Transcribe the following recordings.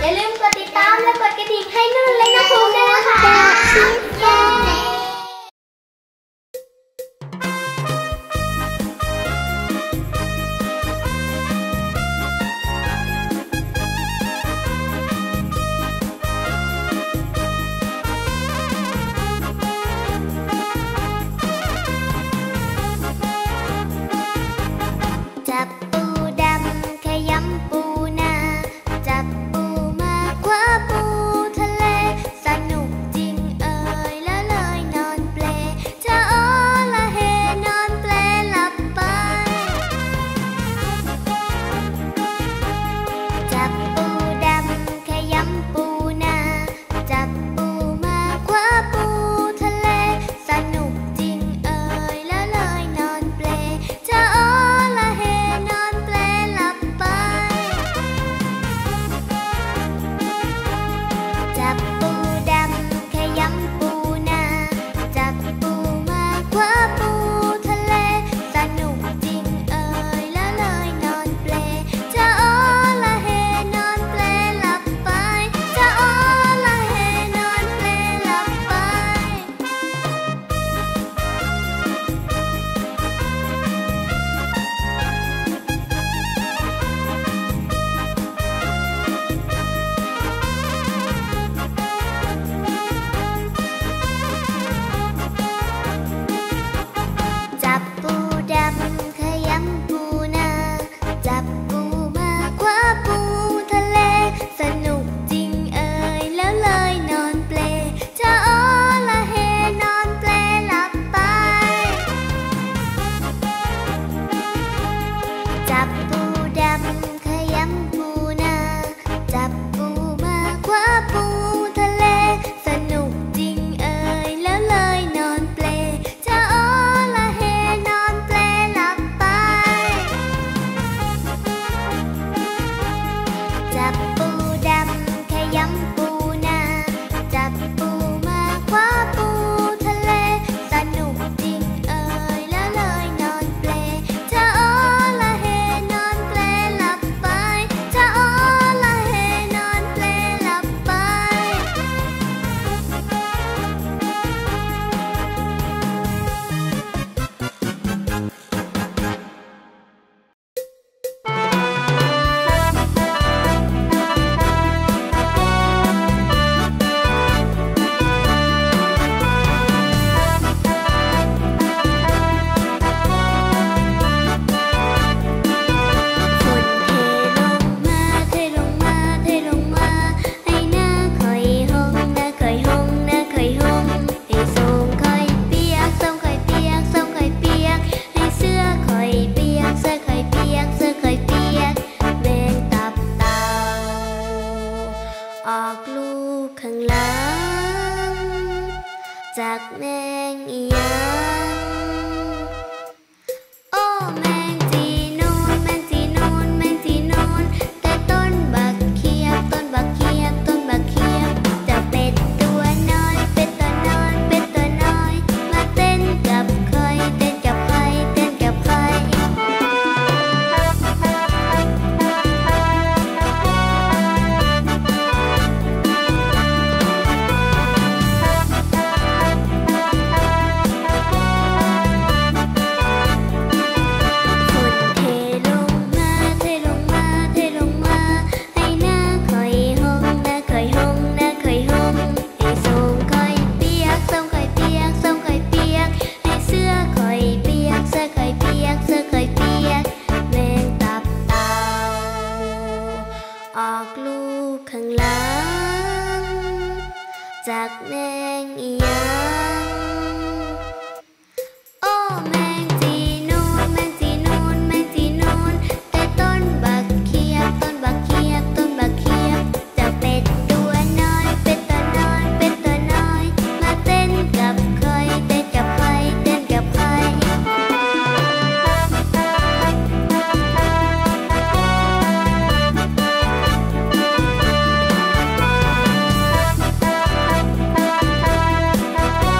อย่าลืมกดติดตามและกดกระดิ่งให้นุ่นและน้องภูมิด้วยนะคะจับปูดำขยำปูนาจับปูมาคว้าปูทะเลสนุกจริงเอ่ยแล้วเลยนอนเปลจะอ้อละเฮนอนเปลหลับไปจับปูดำขยำปูนาจับปูมาคว้าปูทะเลสนุกจริงเอ่ยแล้วเลยนอนเปลจะอ้อละเฮนอนเปลหลับไปจับปูดำขยำปูนาจับปูมาคว้าปูทะเลสนุกจริงเอ่ยแล้วเลยนอนเปลจะอ้อละเฮนอนเปลหลับไปจะอ้อละเฮนอนเปลหลับไปจับปูดำขยำปูนาจับปูมาคว้าปูทะเลสนุกจริงเอ่ยแล้วเลยนอนเปลจะอ้อละเฮนอนเปลหลับไปจับปูดำขยำปูนาจับปูมาคว้าปูทะเลสนุกจริงเอ่ยแล้วเลยนอนเปลจะอ้อละเฮนอนเปลหลับไปจับปูดำขยำปูนาจับปูมาคว้าปูทะเลสนุกจริงเอ่ยแล้วเลยนอนเปลจะอ้อละเฮนอนเปลหลับไปจะอ้อละเฮนอนเปลหลับไปฝนเทลงมาเทลงมาเทลงมาให้หน้าคอยหงหน้าคอยหงหน้าคอยหงให้ส่งคอยเปียกส่งคอยเปียกส่งคอยเปียกให้เสื้อคอยเปียกเสื้อคอยเปียกเสื้อคอยเปียกแมงตับเต่าออกลูกข้างหลังจากแมงอีหยัง โอ้แมงจีนูนแมงจีนูนแมงจีนูนแต่ต้นบักเขียบต้นบักเขียบต้นบักเขียบจะเป็ดตัวน้อยเป็ดตัวน้อยเป็ดตัวน้อยมาเต้นกับใครเต้นกับใครเต้นกับใครจากแมงอีหยัง โอ้แมงจีนูนแมงจีนูนแมงจีนูนแต่ต้นบักเขียบต้นบักเขียบต้นบักเขียบจะเป็ดตัวน้อยเป็ดตัวน้อยเป็ดตัวน้อยมาเต้นกับใครเต้นกับใครเต้นกับใคร ฝ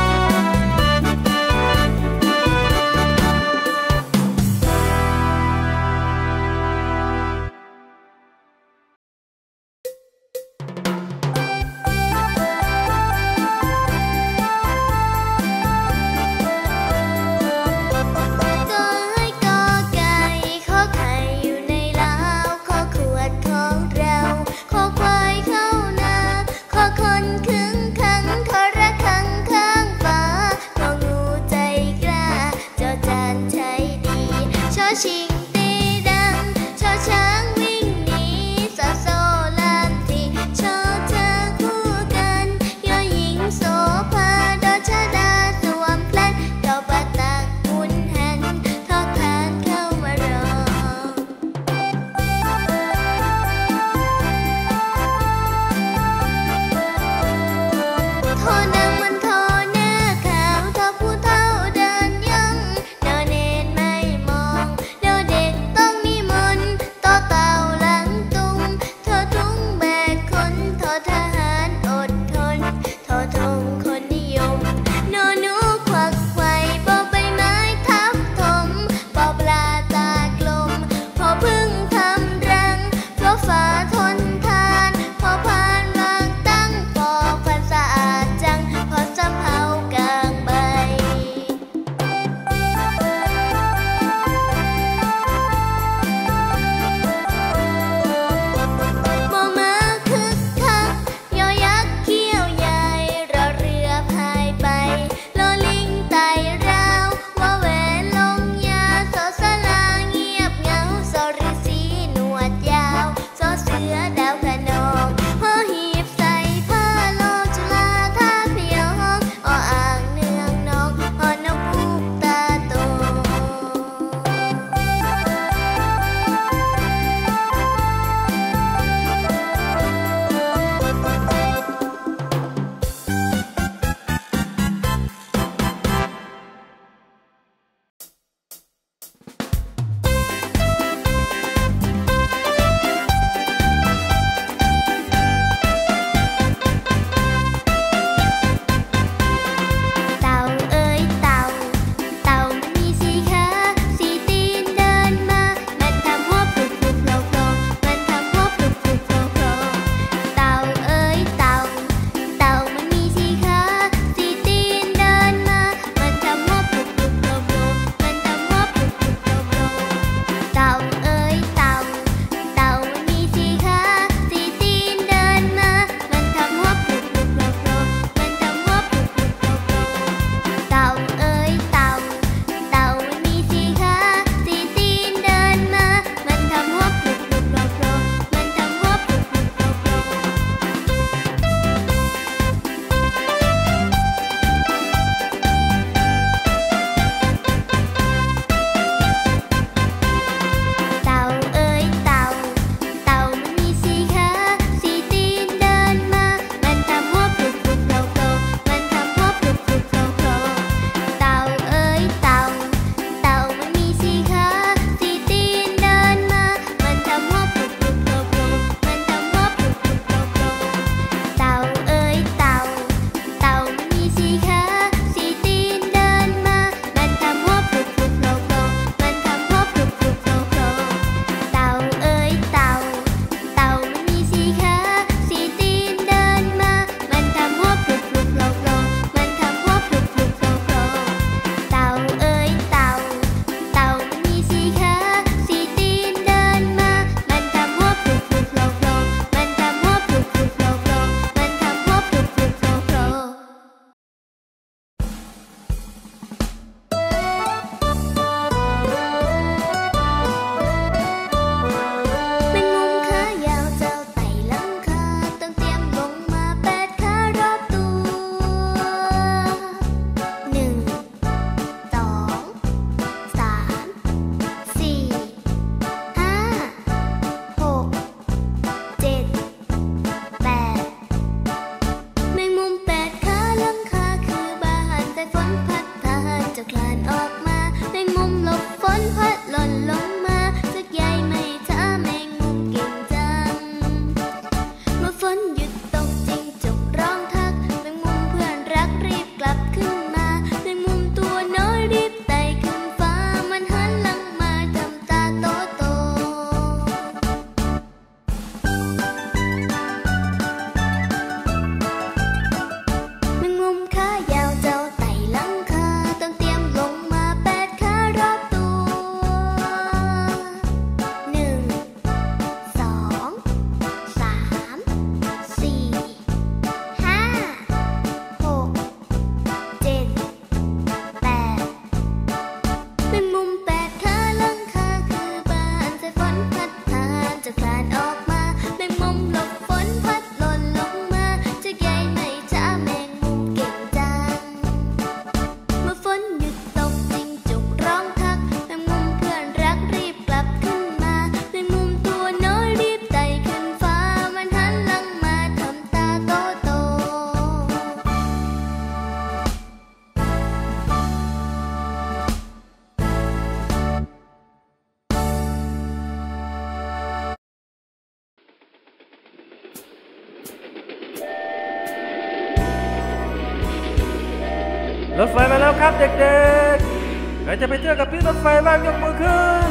รถไฟมาแล้วครับเด็กๆใครจะไปเที่ยวกับพี่รถไฟบ้างยกมือขึ้น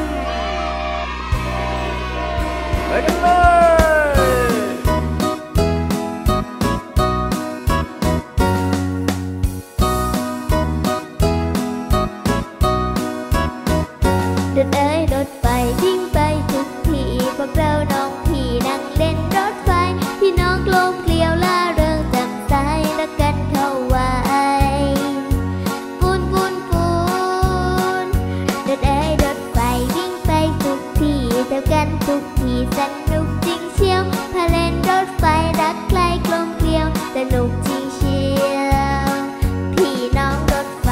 ไปกันเลยรถเอ้ยรถไฟวิ่งไปทุกที่พวกเราน้องพี่นั่งเล่นรถไฟพี่น้องกลมเกลียวล่าเริงแจ่มใสรักกันเข้าไว้ปูนปูนปูนรถเอ้ยรถไฟวิ่งไปทุกที่เท่ากันทุกที่สนุกจริงเชียวพาเล่นรถไฟรักใครกลมเกลียวสนุกจริงเชียวพี่น้องรถไฟ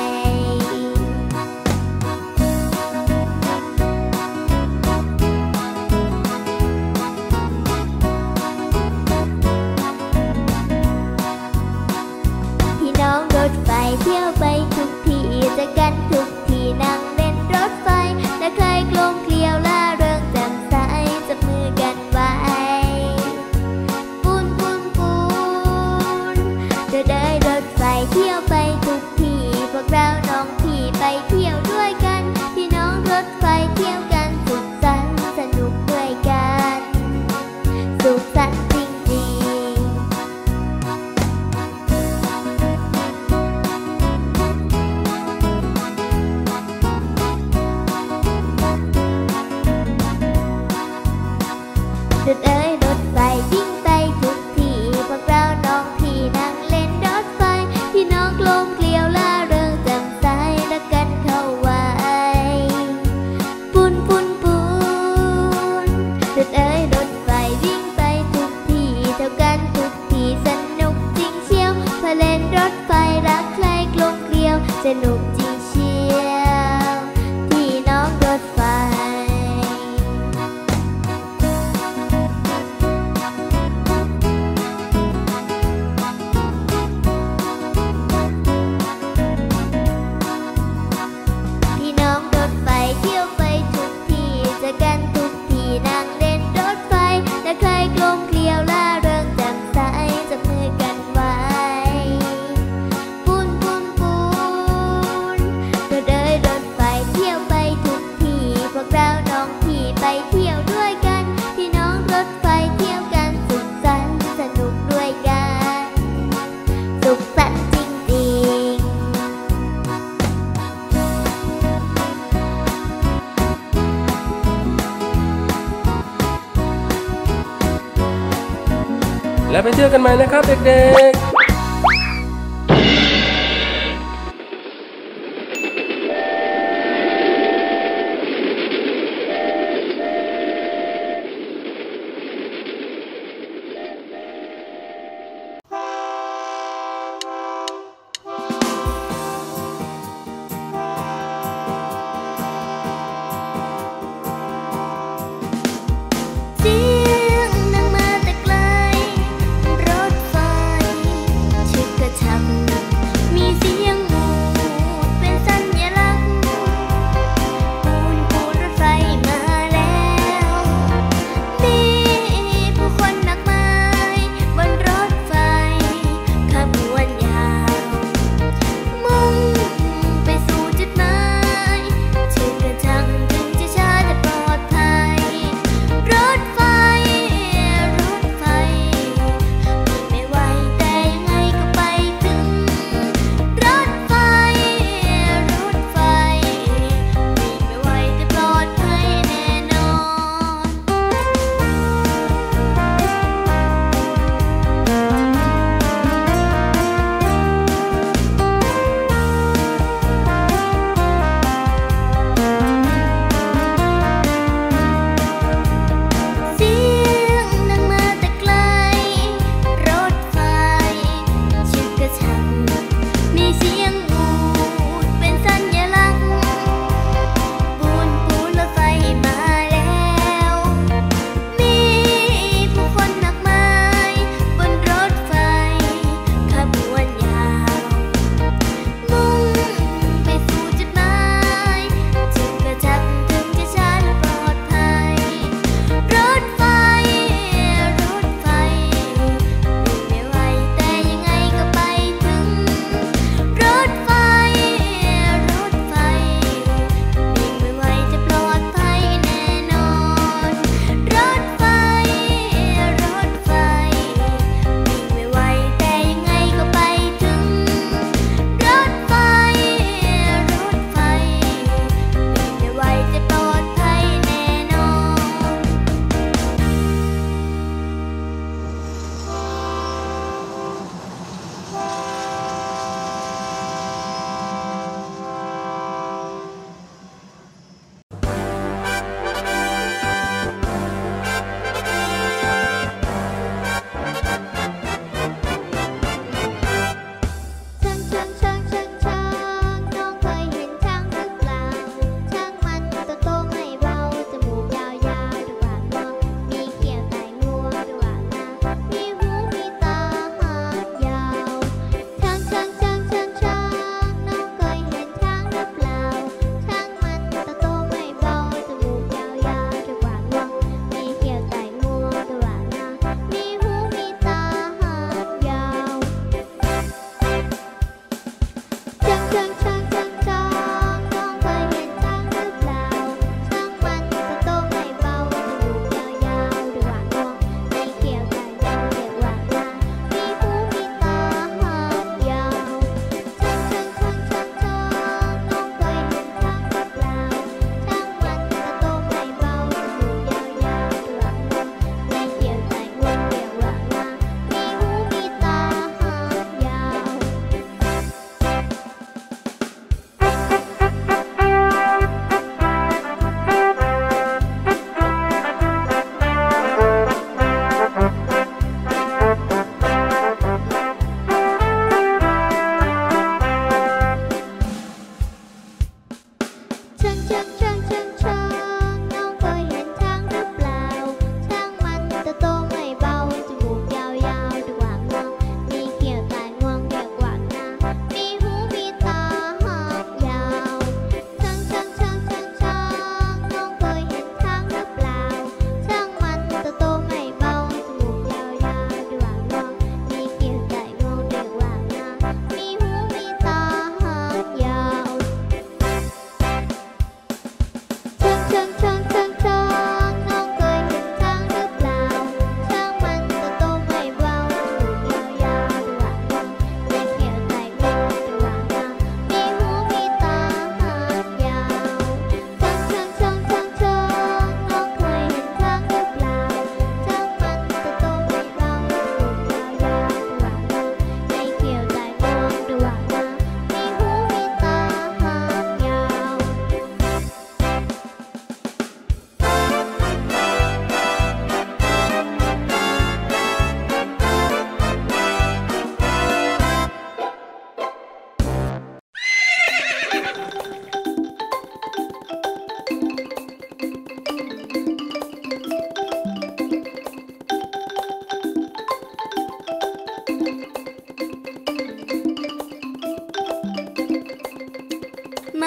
รถไฟเที่ยวไปทุกที่เจอกันทุกที่นั่งเล่นรถไฟและใครกลมเกลียวล่าเริงแจ่มใสจับมือกันไว้ปูนปูนปูนเดินได้รถไฟเที่ยวไปทุกที่พวกเราน้องพี่ไปเที่ยวด้วยกันพี่น้องรถไฟเที่ยวกันสุขสันต์สนุกด้วยกันสุขสันต์จริงรถเอ้ยรถไฟวิ่งไปทุกที่พวกเราน้องพี่นั่งเล่นรถไฟพี่น้องกลมเกลียวล่าเริงแจ่มใสรักกันเข้าไว้ปูนปูนปูนรถเอ้ยรถไฟวิ่งไปทุกที่เท่ากันทุกที่สนุกจริงเชียวพาเล่นรถไฟรักใครกลมเกลียวสนุกจริงเชียวพี่น้องรถไฟเที่ยวไปทุกที่เจอกันทุกที่นั่งเล่นรถไฟและใครกลมเกลียวล่าเริงแจ่มใสจับมือกันไว้ปูนปูนปูนรถเอ้ยรถไฟเที่ยวไปทุกที่พวกเราน้องพี่ไปเที่ยวด้วยกันพี่น้องรถไฟเที่ยวกันสุขสันต์สนุกด้วยกันสุขสันต์จริงๆแล้วไปเที่ยวกันใหม่นะครับเด็กๆเสียงดังมาแต่ไกลรถไฟ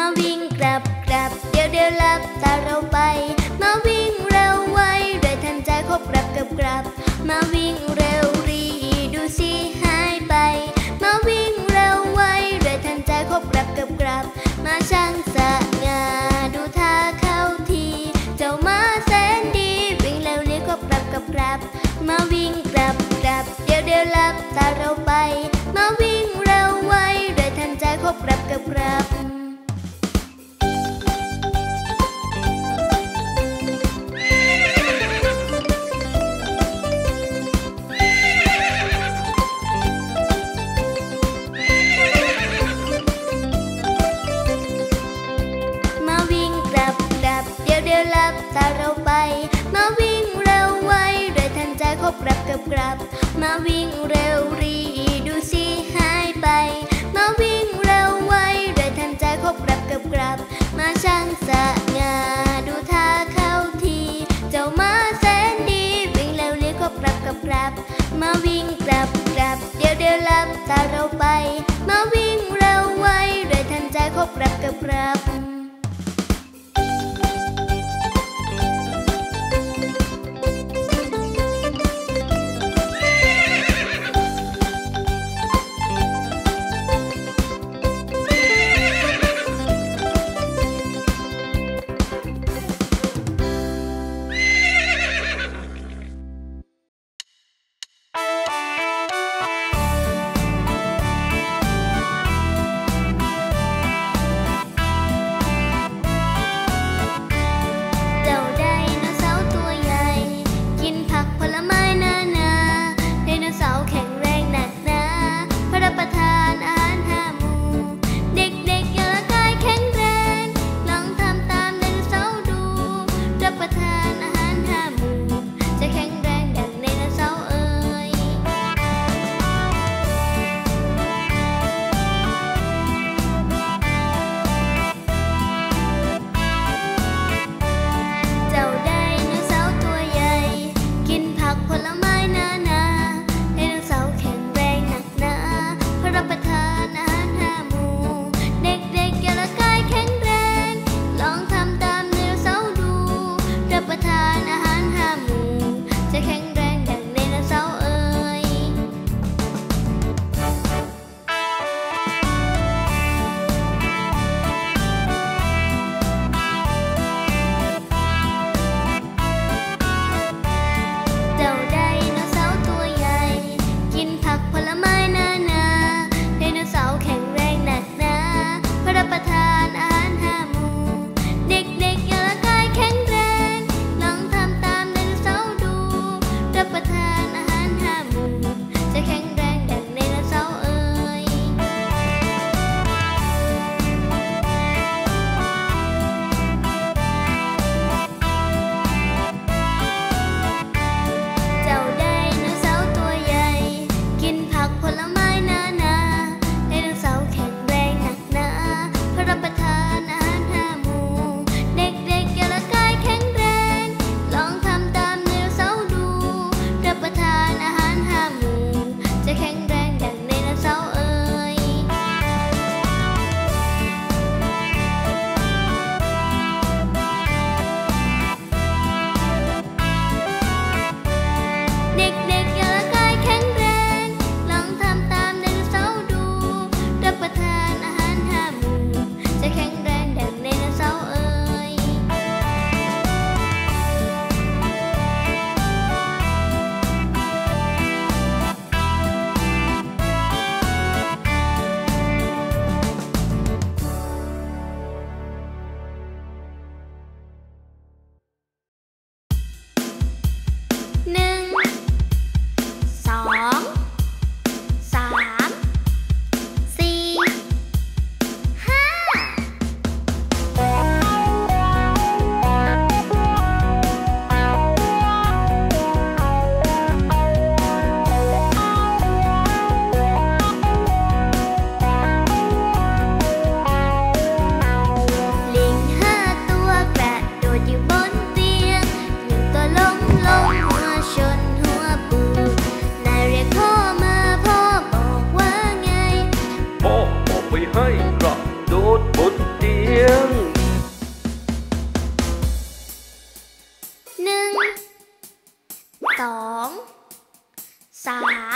วิ่งกลับเดี๋ยวหลับตาเราไปมาวิ่งเร็วไวโดยทันใจคบกลับมาวิ่งเร็วรีดูสิหายไปมาวิ่งเร็วไวโดยทันใจคบกลับมาช่างสง่าดูท่าเข้าทีเจ้ามาแสนดีวิ่งเร็วเรียกคบกลับมาวิ่งกลับเดี๋ยวหลับตาเราไปมาวิ่งเร็วไวโดยทันใจคบกลับมาวิ่งกลับเดี๋ยวหลับตาเราไปมาวิ่งเร็วไวโดยทันใจคบกลับมาวิ่งเร็วรีดูสิหายไปมาวิ่งเร็วไวโดยทันใจคบกลับมาช่างสง่าดูท่าเข้าทีเจ้ามาแสนดีวิ่งเร็วเรียกคบกลับมาวิ่งกลับเดี๋ยวหลับตาเราไปมาวิ่งเร็วไวโดยทันใจคบกลับ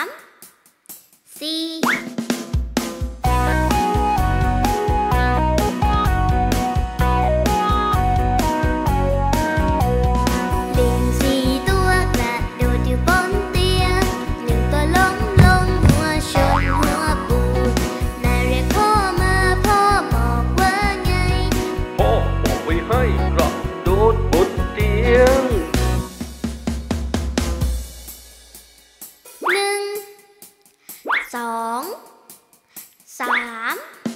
มสี่ลิงสี่ตัวกระโดดอยู่บนเตียงหนึ่งตัวล้มลงหัวชนหัวปูดแม่เรียกพ่อมาพ่อบอกว่าไงพ่อบอกไว้ให้กระโดดบนเตียงหนึ่งสองสาม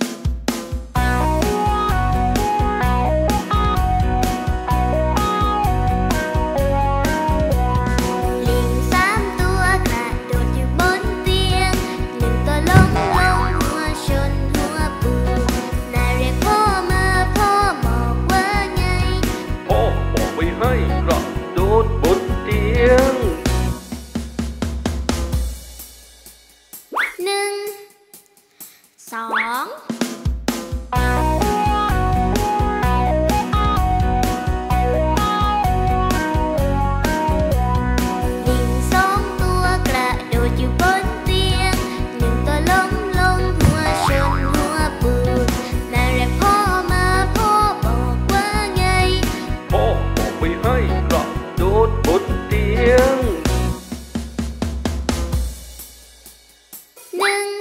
ลิงสามตัวกระโดดอยู่บนเตียงหนึ่งตัวล้มลงหัวชนหัวปูดแม่เรียกพ่อมาพ่อบอกว่าไงพ่อบอกไว้ให้กระโดดบนเตียงหนึ่งสองลิงสองตัวกระโดดอยู่บนเตียงหนึ่งตัวล้มลงหัวชนหัวปูดแม่เรียกพ่อมาพ่อบอกว่าไงพ่อบอกไว้ให้กระโดดบนเตียงหนึ่ง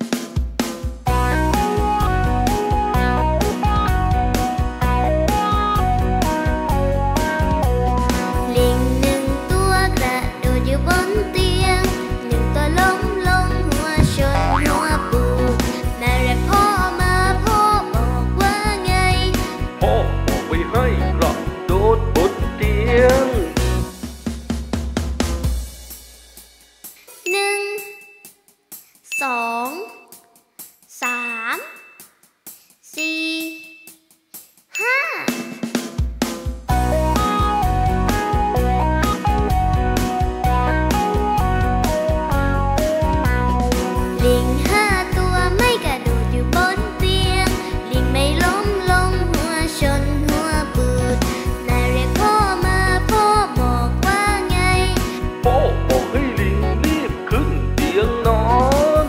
ลิงหนึ่งตัวกระโดดอยู่บนเตียงหนึ่งตัวล้มลงหัวชนหัวปูดแม่เรียกพ่อมาพ่อบอกว่าไงพ่อบอกไว้ให้กระโดดบนเตียงหนึ่งสองสามสี่ห้าลิงห้าตัวไม่กระโดดอยู่บนเตียงลิงไม่ล้มลงหัวชนหัวปูดแม่เรียกพ่อมาพ่อบอกว่าไงพ่อบอกให้ลิงรีบขึ้นเตียงนอน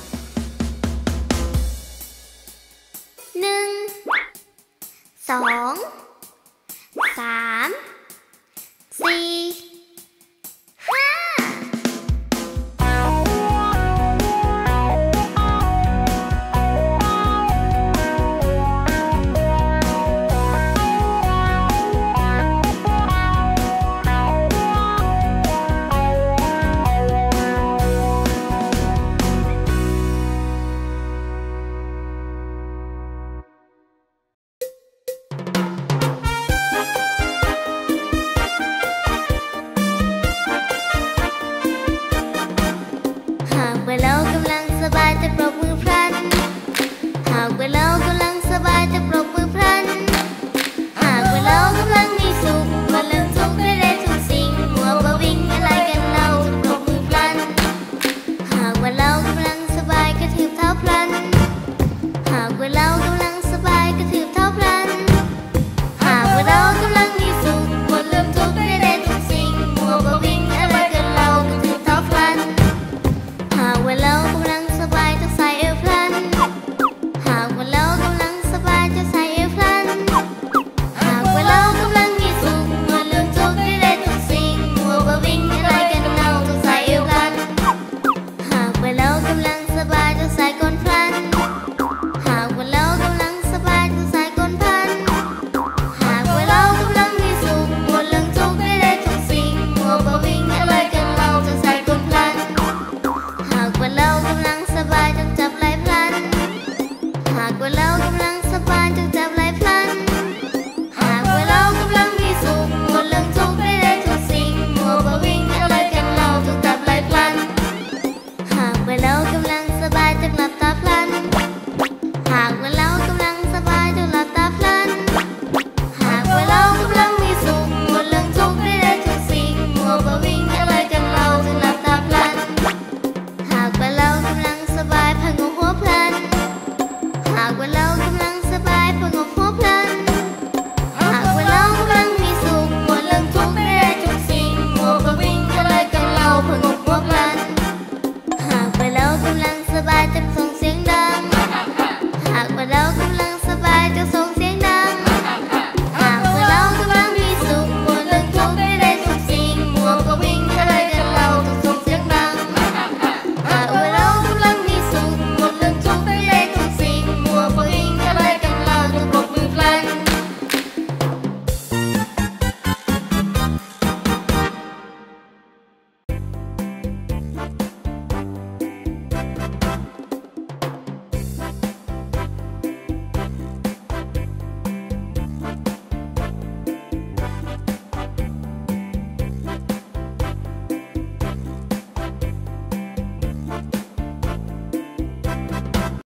หนึ่งสองสามสี่ห้าหากว่าเรากำลังสบายแต่